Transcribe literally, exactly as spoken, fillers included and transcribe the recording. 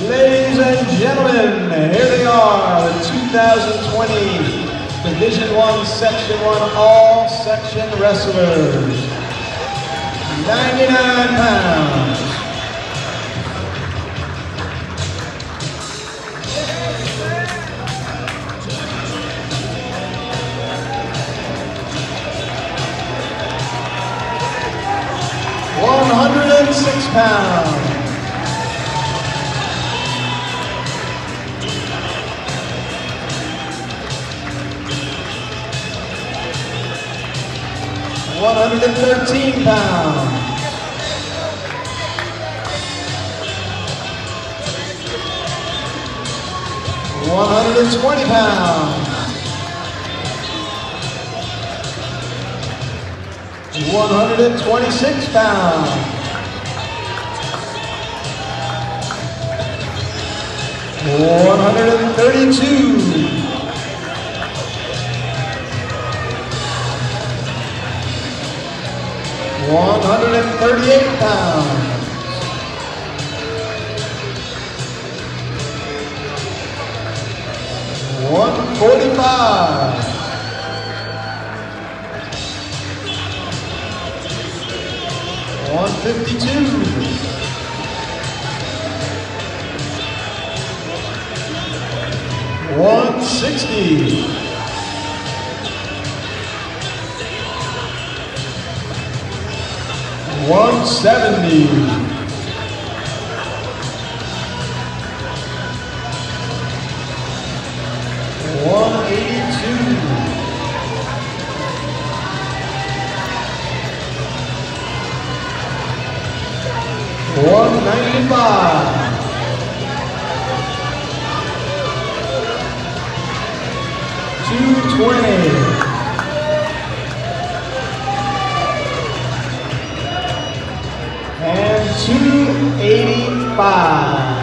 Ladies and gentlemen, here they are, the two thousand twenty Division One, Section One, All Section Wrestlers. ninety-nine pounds. one hundred six pounds. one hundred thirteen pounds. one hundred twenty pounds. one hundred twenty-six pounds. one hundred thirty-two. one hundred thirty-eight pounds. one forty-five. one fifty-two. one sixty. one seventy. one eighty-two. one ninety-five. two twenty. And two eighty-five.